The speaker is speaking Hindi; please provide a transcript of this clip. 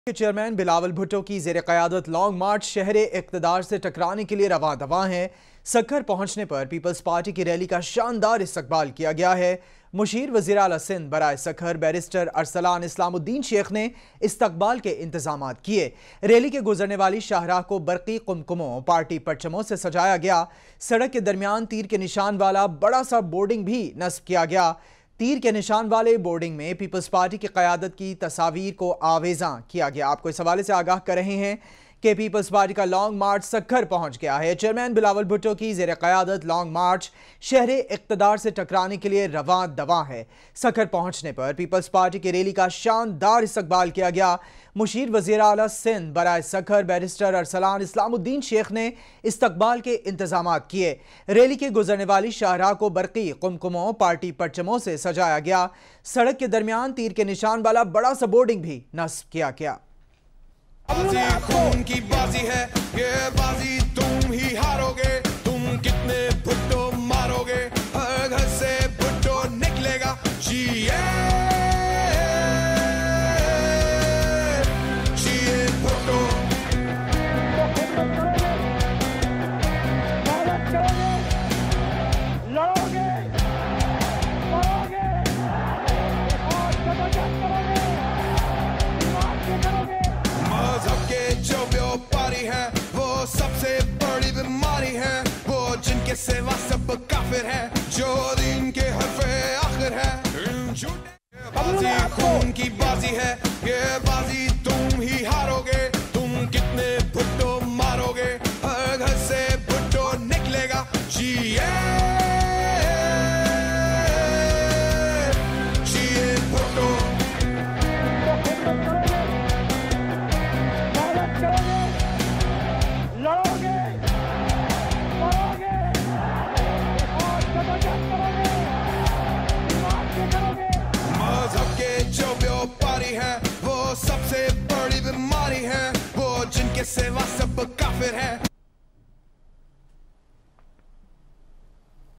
के चेयरमैन बिलावल भुट्टो की ज़ेर क़यादत लॉन्ग मार्च शहरे इक़्तिदार से टकराने के लिए रवां दवां है। सक्खर पहुंचने पर पीपल्स पार्टी की रैली का शानदार इस्तकबाल किया गया है। मुशीर वज़ीर आला सिंध बराए सक्खर बैरिस्टर अरसलान इस्लामुद्दीन शेख ने इस्तकबाल के इंतजाम किए। रैली के गुजरने वाली शाहराह को बरक़ी कुमकुमों पार्टी परचमों से सजाया गया। सड़क के दरमियान तीर के निशान वाला बड़ा सा बोर्डिंग भी नस्ब किया गया। तीर के निशान वाले बोर्डिंग में पीपल्स पार्टी की क़यादत की तस्वीर को आवेज़ां किया गया। आपको इस हवाले से आगाह कर रहे हैं कि पीपल्स पार्टी का लॉन्ग मार्च सक्खर पहुंच गया है। चेयरमैन बिलावल भुट्टो की ज़ेर क़यादत लॉन्ग मार्च शहरे इक़्तिदार से टकराने के लिए रवां दवां है। सक्खर पहुंचने पर पीपल्स पार्टी की रैली का शानदार इस्तकबाल किया गया। मुशीर वज़ीर आला सिंध बराए सक्खर बैरिस्टर अरसलान इस्लामुद्दीन शेख ने इस्तकबाल के इंतजाम किए। रैली के गुजरने वाली शाहराह को बरक़ी कुमकुमों पार्टी परचमों से सजाया गया। सड़क के दरमियान तीर के निशान वाला बड़ा सा बोर्डिंग भी नस्ब किया गया। बाजी खून की बाजी है, ये बाजी तुम ही हारोगे। तुम कितने भुट्टो मारोगे, हर घर से भुट्टो निकलेगा। जिए भुट्टो। लड़ोगे, मरोगे, और जबरदस्त करोगे। मजहब के जो व्यापारी है वो सबसे बड़ी बीमारी है। वो जिनके सेवा सब काफिर है, जो दीन के हरफे आखिर है। बाजी खून की बाजी है, ये बाजी तुम ही हारोगे। तुम कितने भुट्टो मारोगे, हर घर से भुट्टो निकलेगा। जिए भुट्टो। लड़ोगे, मरोगे, और जबरदस्त करोगे। मजहब के जो व्यापारी है वो सबसे बड़ी बीमारी है। वो जिनके सेवा सब काफिर है।